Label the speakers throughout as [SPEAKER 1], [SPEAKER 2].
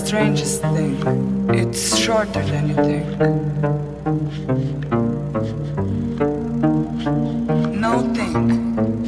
[SPEAKER 1] strangest thing. It's shorter than you think. No think.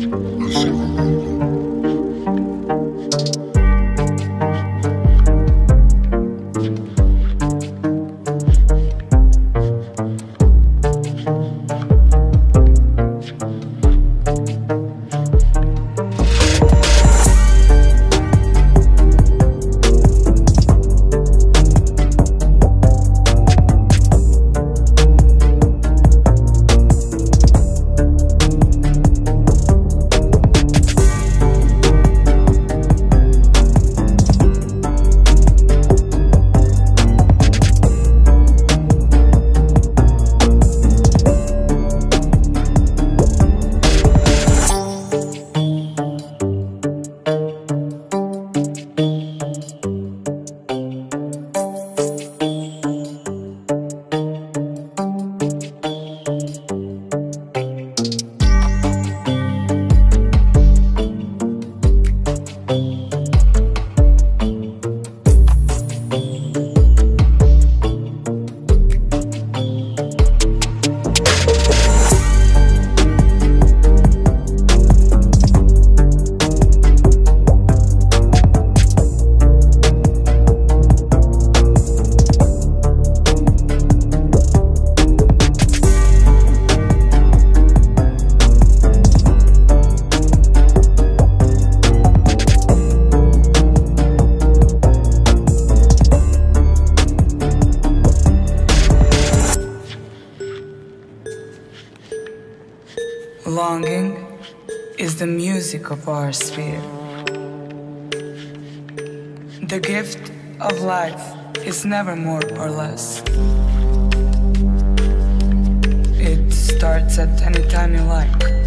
[SPEAKER 1] Longing is the music of our sphere. The gift of life is never more or less. It starts at any time you like.